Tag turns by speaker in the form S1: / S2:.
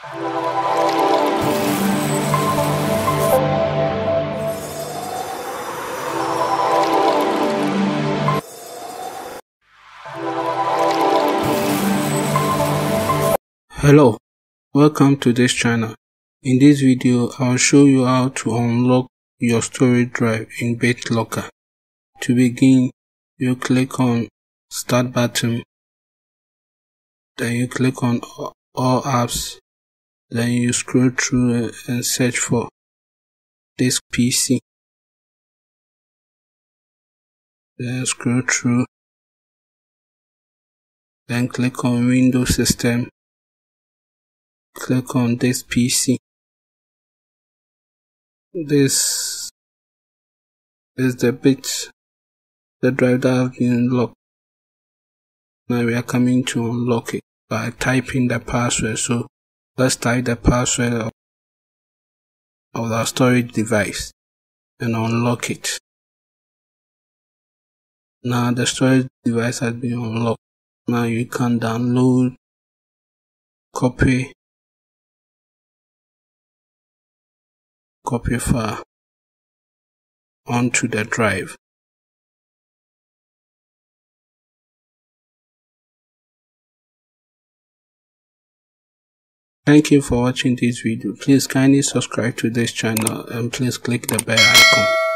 S1: Hello, welcome to this channel. In this video, I'll show you how to unlock your storage drive in Bitlocker. To begin, you click on Start button, then you click on All Apps, then you scroll through and search for Disk PC. Then scroll through, then click on Windows System, click on Disk PC. This is the drive that has been unlocked. Now we are coming to unlock it by typing the password. So let's type the password of our storage device and unlock it. Now the storage device has been unlocked. Now you can download, copy file onto the drive. Thank you for watching this video. Please kindly subscribe to this channel and please click the bell icon.